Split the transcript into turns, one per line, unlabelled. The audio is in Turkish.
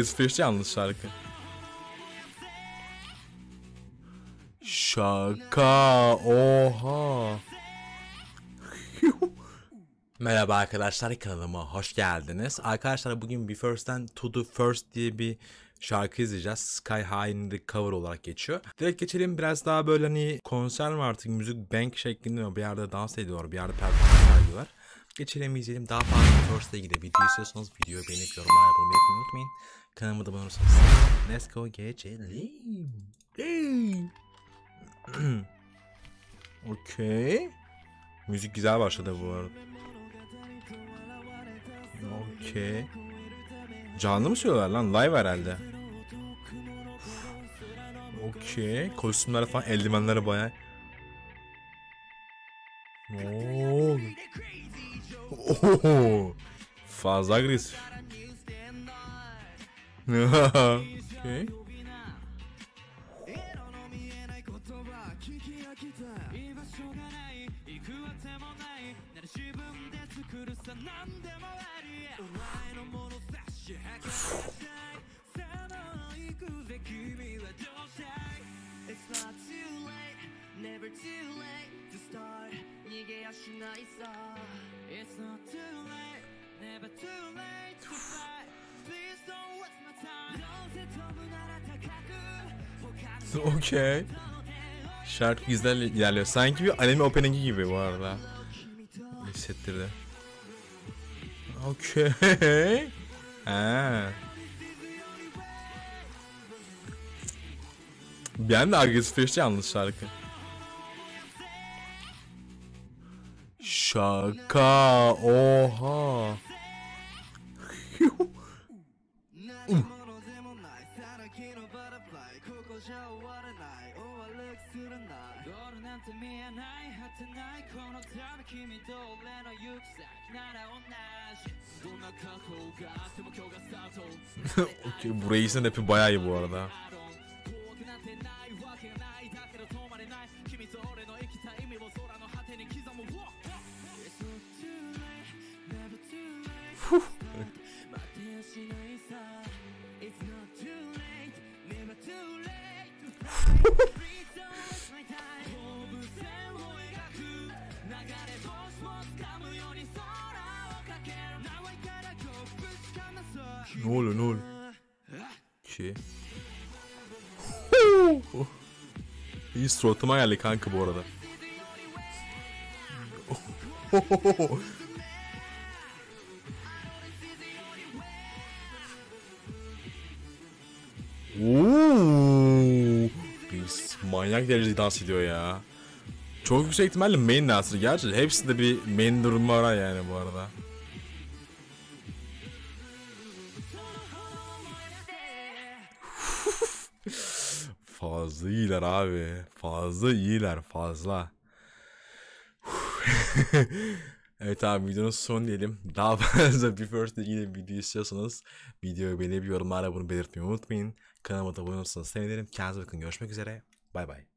agresifleşti yalnız şarkı. Şaka. Oha. Merhaba arkadaşlar, kanalıma hoş geldiniz. Arkadaşlar bugün Be First'ten To The First diye bir şarkı izleyeceğiz. Sky High'ın de cover olarak geçiyor. Direkt geçelim, biraz daha böyle hani konser mi artık, müzik bank şeklinde, bir yerde dans ediyorlar, bir yerde performans ediyorlar. Geçelim, izleyelim. Daha fazla First'la ilgili video istiyorsanız videoyu beğenip yorumlar yapmayı unutmayın. Kanalıma da abone olursanız. Let's go, geçelim. Okay. Müzik güzel başladı bu arada. Okay. Canlı mı söylüyorlar lan? Live herhalde. Okay. Kostümler falan, eldivenleri bayağı. Oo. Fazla agresif. Okay. Okay. Şarkı güzel ilerliyor. Sanki bir anime opening'i gibi bu arada. Hissettirdi. Okay. Ha. Bir anda agresifleşti yalnız şarkı. Şaka. Oha. Okay, bu reisin rapi bayağı iyi bu arada. Ne oluyor, ne oluyor? İyi, suratıma geldi kanka bu arada. Manyak derecede dans ediyor ya. Çok yüksek ihtimalle main dancer gerçi. Hepsinde bir main durumu var yani bu arada. Fazla iyiler abi. Fazla iyiler, fazla. Evet abi, videonun sonu diyelim. Daha fazla Be First'le ilgili video istiyorsanız videoyu beğenip yorumlara bunu belirtmeyi unutmayın. Kanalıma da abone olursanız sevinirim. Kendinize bakın. Görüşmek üzere. Bay bay.